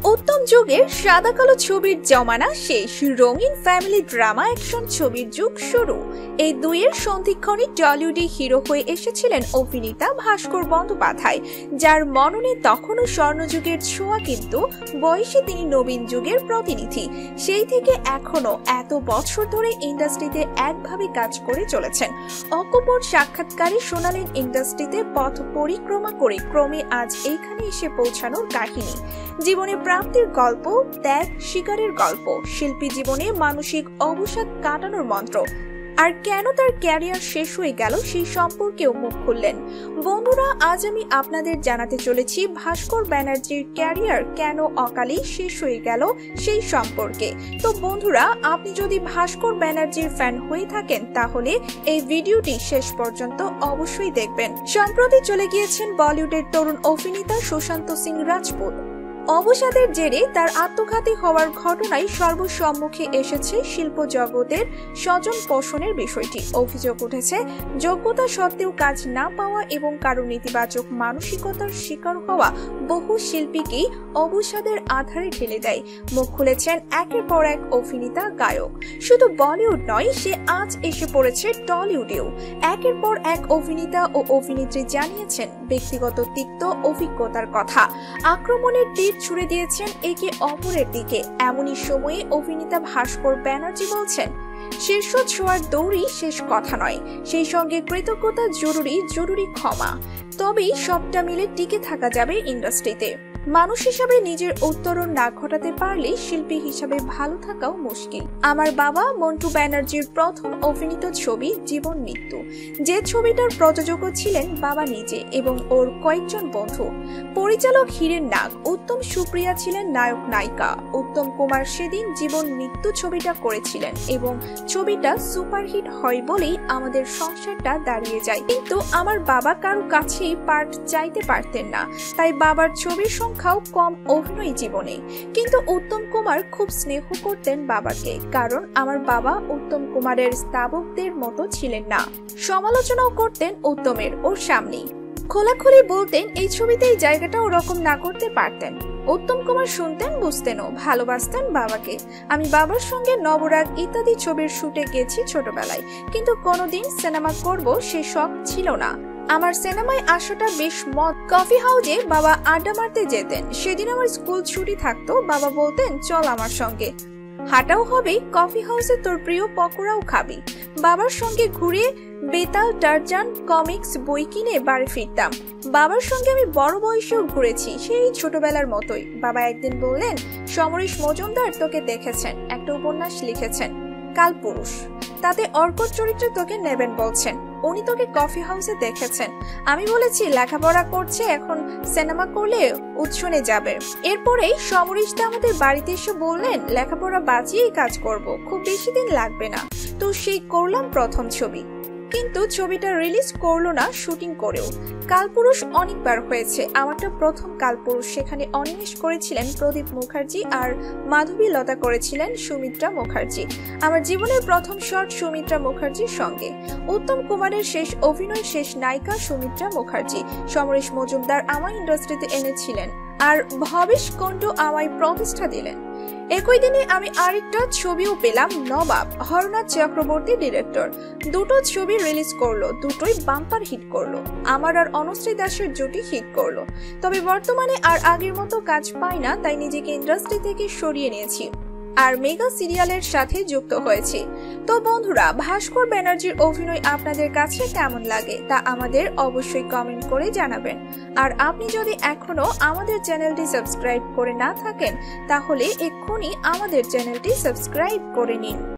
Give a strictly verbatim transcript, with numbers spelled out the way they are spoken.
উত্তম যুগের সাদা কালো ছবির জমানা শেষ, রঙিন ফ্যামিলি ড্রামা অ্যাকশন ছবির যুগ শুরু। এই দুইয়ের সন্ধিক্ষণে টলিউডে হিরো হয়ে এসেছিলেন অভিনেতা ভাস্কর বন্দ্যোপাধ্যায়, যার মননে তখনও স্বর্ণযুগের ছোঁয়া, কিন্তু বয়সে তিনি নবীন যুগের প্রতিনিধি। সেই থেকে এখনো এত বছর ধরে ইন্ডাস্ট্রিতে একভাবে কাজ করে চলেছেন। অকপট সাক্ষাৎকারে শোনালেন ইন্ডাস্ট্রিতে পথ পরিক্রমা করে ক্রমে আজ এইখানে এসে পৌঁছানোর কাহিনী। জীবনে প্রাপ্তির গল্প, ত্যাগ শিকারের গল্প, শিল্পী জীবনে মানসিক অবসাদ কাটানোর মন্ত্র। আর কেন তার ক্যারিয়ার শেষ হয়ে গেল সেই সম্পর্কেও মুখ খুললেন। বন্ধুরা, আজ আমি আপনাদের জানাতে চলেছি ভাস্কর ব্যানার্জির ক্যারিয়ার কেন অকালে শেষ হয়ে গেল সেই সম্পর্কে। তো বন্ধুরা, আপনি যদি ভাস্কর ব্যানার্জির ফ্যান হয়ে থাকেন তাহলে এই ভিডিওটি শেষ পর্যন্ত অবশ্যই দেখবেন। সম্প্রতি চলে গিয়েছেন বলিউডের তরুণ অভিনেতা সুশান্ত সিং রাজপুত। অবসাদের জেরে তার আত্মঘাতী হওয়ার ঘটনায় সর্বসম্মুখে এসেছে শিল্প জগতের স্বজন পোষণের বিষয়টি। অভিযোগ উঠেছে যোগ্যতা সত্ত্বেও কাজ না পাওয়া এবং কারো নেতিবাচক মানসিকতার শিকার হওয়া বহু শিল্পীকেই অবসাদের আধারে ঠেলে দেয়। মুখ খুলেছেন একের পর এক অভিনেতা গায়ক। শুধু বলিউড নয়, সে আজ এসে পড়েছে টলিউডেও। একের পর এক অভিনেতা ও অভিনেত্রী জানিয়েছেন ব্যক্তিগত তিক্ত অভিজ্ঞতার কথা। আক্রমণের ছুড়ে দিয়েছেন একে অপরের দিকে। এমনই সময়ে অভিনেতা ভাস্কর ব্যানার্জি বলছেন, শীর্ষ ছোঁয়ার দৌড়ই শেষ কথা নয়, সেই সঙ্গে কৃতজ্ঞতা জরুরি, জরুরি ক্ষমা। তবেই সবটা মিলে টিকে থাকা যাবে ইন্ডাস্ট্রিতে। মানুষ হিসাবে নিজের উত্তরণ না ঘটাতে পারলে শিল্পী হিসাবে ভালো থাকাও মুশকিল। আমার বাবা মন্টু ব্যানার্জির প্রথম অভিনীত ছবি জীবন মৃত্যু, যে ছবিটার প্রযোজকও ছিলেন বাবা নিজে এবং ওর কয়েকজন বন্ধু। পরিচালক হীরেন নাগ, উত্তম সুপ্রিয়া ছিলেন নায়ক নায়িকা। উত্তম কুমার সেদিন জীবন মৃত্যু ছবিটা করেছিলেন এবং ছবিটা সুপারহিট হয় বলেই আমাদের সংসারটা দাঁড়িয়ে যায়। কিন্তু আমার বাবা কারো কাছেই পার্ট চাইতে পারতেন না, তাই বাবার ছবির সংখ্যাও কম অভিনয় জীবনে। কিন্তু উত্তম কুমার খুব স্নেহ করতেন বাবাকে, কারণ আমার বাবা উত্তম কুমারের স্তাবকদের মতো ছিলেন না। সমালোচনাও করতেন উত্তমের ওর সামনেই। খোলাখুলি বলতেন এই ছবিতে এই জায়গাটা ওরকম না করতে পারতেন। উত্তম কুমার শুনতেন, বুঝতেনও, ভালোবাসতেন বাবাকে। আমি বাবার সঙ্গে নবরাগ ইত্যাদি ছবির শুটে গেছি ছোটবেলায়, কিন্তু কোনোদিন সিনেমা করব সে শখ ছিল না। আমার সিনেমায় আসাটা বেশ মত। কফি হাউজে বাবা আড্ডা মারতে যেতেন। সেদিন আমার স্কুল ছুটি থাকতো, বাবা বলতেন চল আমার সঙ্গে, হাঁটাও হবে, কফি হাউসে তোর প্রিয় পকোড়াও খাবি। বাবার সঙ্গে ঘুরে বেতাল, টারজান, কমিক্স বই কিনে বাড়ি ফিরতাম। বাবার সঙ্গে আমি বড় বয়সেও ঘুরেছি, সেই ছোটবেলার মতোই। বাবা একদিন বললেন, সমরেশ মজুমদার তোকে দেখেছেন, একটা উপন্যাস লিখেছেন কালপুরুষ, তাতে অর্কট চরিত্রে তোকে নেবেন বলছেন। উনি তোকে কফি হাউসে দেখেছেন। আমি বলেছি লেখাপড়া করছে, এখন সিনেমা করলে উৎসনে যাবে। এরপরেই সমরেশদা আমাদের বাড়িতে এসে বললেন লেখাপড়া বাঁচিয়েই কাজ করব, খুব বেশি দিন লাগবে না। তো সেই করলাম প্রথম ছবি, কিন্তু ছবিটা রিলিজ করলো না শুটিং করেও। কালপুরুষ অনেকবার হয়েছে, আমারটা প্রথম কালপুরুষ। সেখানে অনিমেষ করেছিলেন প্রদীপ মুখার্জি আর মাধবী লতা করেছিলেন সুমিত্রা মুখার্জি। আমার জীবনের প্রথম শট সুমিত্রা মুখার্জির সঙ্গে। উত্তম কুমারের শেষ অভিনয়, শেষ নায়িকা সুমিত্রা মুখার্জি। সমরেশ মজুমদার আমায় ইন্ডাস্ট্রিতে এনেছিলেন আর ভবেশ কুণ্ডু আমায় প্রতিষ্ঠা দিলেন। একই দিনে আমি আরেকটা ছবিও পেলাম, নবাব, হরনাথ চক্রবর্তী ডিরেক্টর। দুটো ছবি রিলিজ করলো, দুটোই বাম্পার হিট করলো। আমার আর অনুশ্রী দাসের জুটি হিট করলো। তবে বর্তমানে আর আগের মতো কাজ পাই না, তাই নিজেকে ইন্ডাস্ট্রি থেকে সরিয়ে নিয়েছি আর মেগা সিরিয়ালের সাথে যুক্ত হয়েছি। তো বন্ধুরা, ভাস্কর ব্যানার্জির অভিনয় আপনাদের কাছে কেমন লাগে তা আমাদের অবশ্যই কমেন্ট করে জানাবেন। আর আপনি যদি এখনো আমাদের চ্যানেলটি সাবস্ক্রাইব করে না থাকেন তাহলে এক্ষুনি আমাদের চ্যানেলটি সাবস্ক্রাইব করে নিন।